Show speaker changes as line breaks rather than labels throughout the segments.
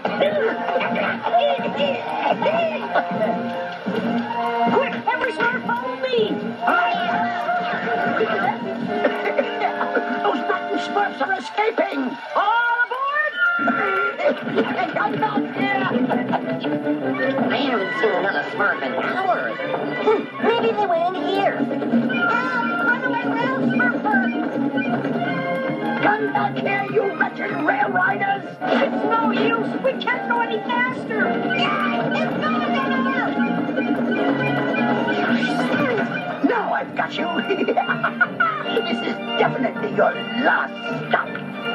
Quick, every Smurf, follow me! Those rotten Smurfs are escaping! All aboard! I'm not here!
I haven't seen another Smurf in hours. Maybe they went in here.
Run away, rail Smurfer! Come back here, you wretched rail riders! It's no use! We can't go any faster!
It's going anywhere!
Now I've got you! This is definitely your last stop!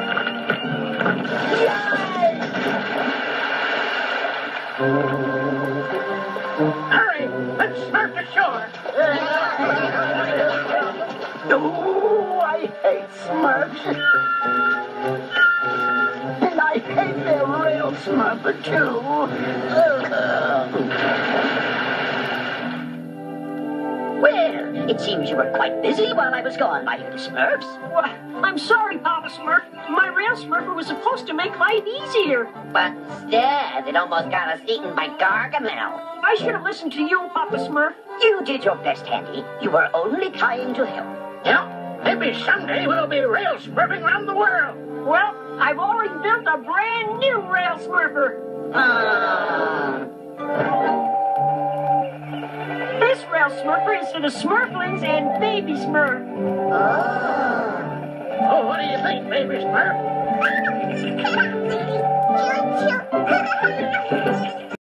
Hurry! Let's smurf ashore! Oh, I hate Smurfs! And I hate their rail Smurfer, too!
Well, it seems you were quite busy while I was gone, my little Smurfs.
Well, I'm sorry, Papa Smurf. My rail Smurfer was supposed to make life easier.
But instead, it almost got us eaten by Gargamel.
I should have listened to you, Papa Smurf.
You did your best, Handy. You were only trying to help.
Yeah, maybe someday we'll be rail Smurfing around the world. Well, I've already built a brand new rail Smurfer. This rail Smurfer is for the Smurflings and Baby Smurf. Oh, what do you think, Baby Smurf?